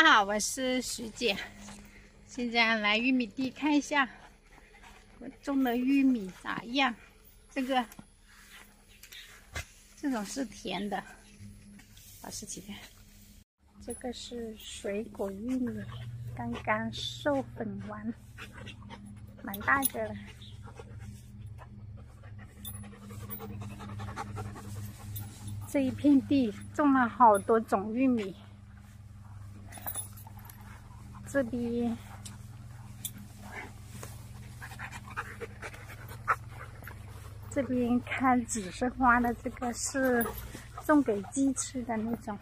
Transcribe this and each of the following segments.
好，我是徐姐，现在来玉米地看一下我种的玉米咋样。这种是甜的，保湿几天。这个是水果玉米，刚刚授粉完，蛮大个了。这一片地种了好多种玉米，这边开紫色花的，这个是种给鸡吃的那种，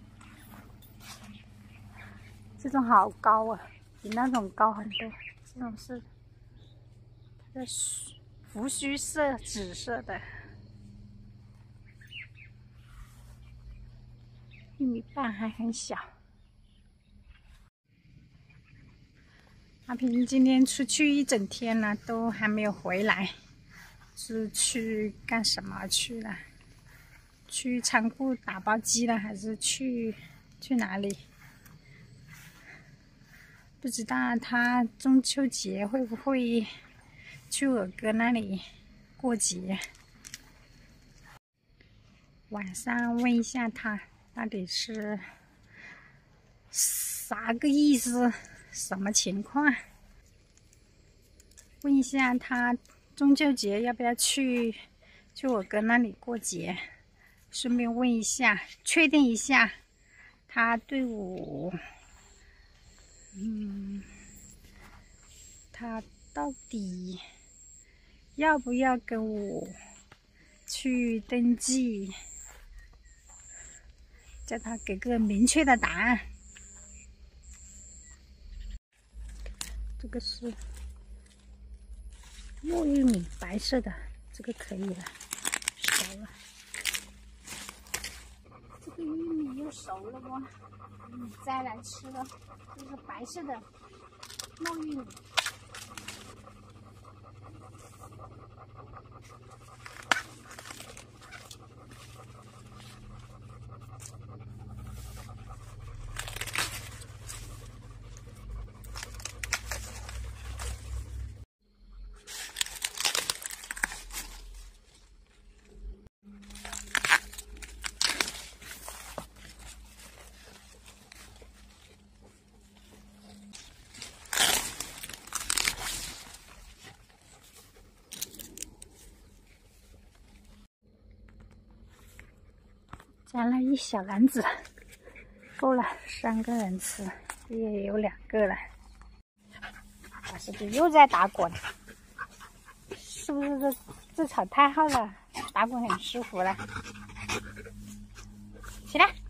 这种好高啊，比那种高很多。这种是它的胡须色，紫色的。玉米瓣还很小。阿平今天出去一整天了，都还没有回来，是去干什么去了？去仓库打包机了，还是去哪里？不知道他中秋节会不会去我哥那里过节？晚上问一下他。到底是啥个意思？什么情况？问一下他中秋节要不要去我哥那里过节？顺便问一下，确定一下他对我，他到底要不要跟我去登记？叫他给个明确的答案。这个是糯玉米，白色的，这个可以了，熟了。这个玉米又熟了不？摘来吃了。这是白色的糯玉米。加了一小篮子，够了，3个人吃，也有2个了。我是不是又在打滚？是不是这草太好了，打滚很舒服了？起来。